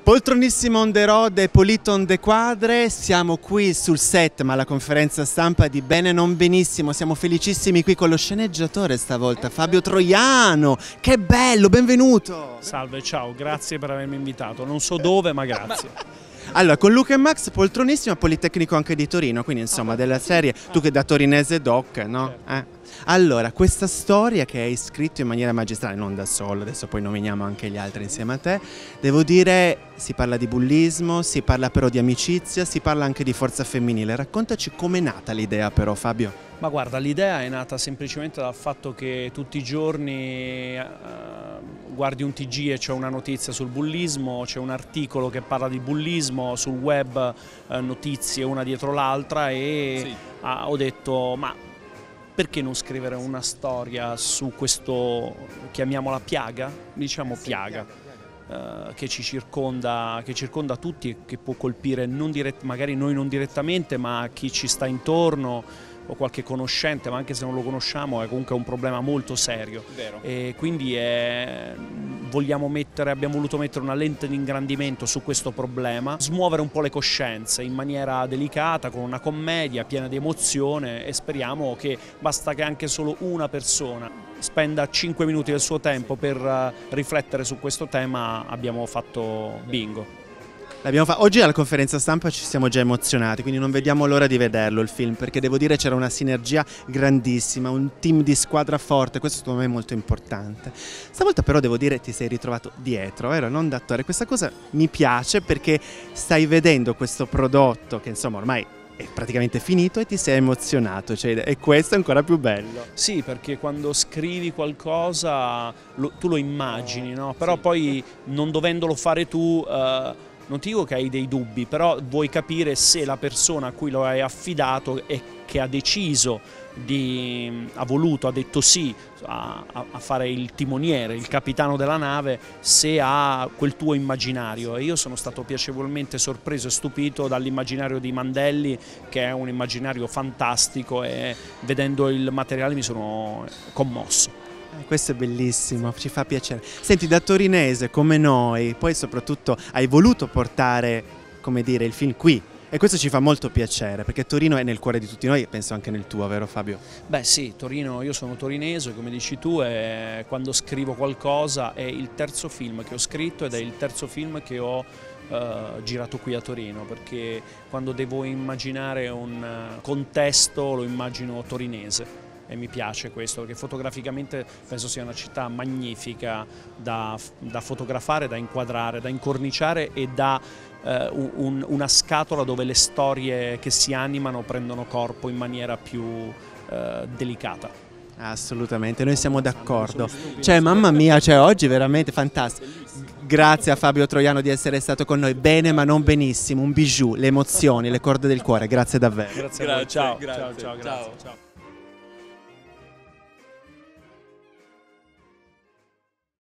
Poltronissimo on the road e Polito on the quadre, siamo qui sul set ma alla conferenza stampa di Bene non benissimo, siamo felicissimi qui con lo sceneggiatore stavolta, Fabio Troiano, che bello, benvenuto! Salve, ciao, grazie per avermi invitato, non so dove ma grazie. Allora, con Luca e Max, Poltronissimo, Politecnico anche di Torino, quindi insomma della serie, tu che da torinese doc, no? Allora, questa storia che hai scritto in maniera magistrale, non da solo, adesso poi nominiamo anche gli altri insieme a te, devo dire, si parla di bullismo, si parla però di amicizia, si parla anche di forza femminile. Raccontaci com'è nata l'idea però, Fabio. Ma guarda, l'idea è nata semplicemente dal fatto che tutti i giorni guardi un TG e c'è una notizia sul bullismo, c'è un articolo che parla di bullismo, sul web notizie una dietro l'altra e sì. Ho detto, ma perché non scrivere una storia su questo, chiamiamola piaga? Diciamo piaga, che ci circonda tutti e che può colpire magari noi non direttamente, ma chi ci sta intorno o qualche conoscente, ma anche se non lo conosciamo è comunque un problema molto serio. Vero. E quindi abbiamo voluto mettere una lente di ingrandimento su questo problema, smuovere un po' le coscienze in maniera delicata, con una commedia piena di emozione, e speriamo che basta che anche solo una persona spenda 5 minuti del suo tempo per riflettere su questo tema, abbiamo fatto bingo. Oggi alla conferenza stampa ci siamo già emozionati, quindi non vediamo l'ora di vederlo il film, perché devo dire c'era una sinergia grandissima, un team di squadra forte, questo secondo me è molto importante. Stavolta però devo dire ti sei ritrovato dietro, vero? Non da attore. Questa cosa mi piace perché stai vedendo questo prodotto che insomma ormai è praticamente finito e ti sei emozionato, cioè, e questo è ancora più bello. Sì, perché quando scrivi qualcosa tu lo immagini, no? Però sì. Poi non dovendolo fare tu... non ti dico che hai dei dubbi, però vuoi capire se la persona a cui lo hai affidato e che ha deciso, ha detto sì a fare il timoniere, il capitano della nave, se ha quel tuo immaginario. E io sono stato piacevolmente sorpreso e stupito dall'immaginario di Mandelli, che è un immaginario fantastico, e vedendo il materiale mi sono commosso. Questo è bellissimo, ci fa piacere. Senti, da torinese come noi, poi soprattutto hai voluto portare, come dire, il film qui, e questo ci fa molto piacere, perché Torino è nel cuore di tutti noi e penso anche nel tuo, vero Fabio? Beh sì, Torino, io sono torinese, come dici tu, e quando scrivo qualcosa è il terzo film che ho scritto ed è il terzo film che ho girato qui a Torino, perché quando devo immaginare un contesto lo immagino torinese. E mi piace questo, perché fotograficamente penso sia una città magnifica da fotografare, da inquadrare, da incorniciare e da una scatola dove le storie che si animano prendono corpo in maniera più delicata. Assolutamente, noi siamo d'accordo. Cioè, mamma mia, cioè, oggi veramente fantastico. Grazie a Fabio Troiano di essere stato con noi. Bene ma non benissimo, un bijou, le emozioni, le corde del cuore. Grazie davvero. Grazie a voi. Ciao.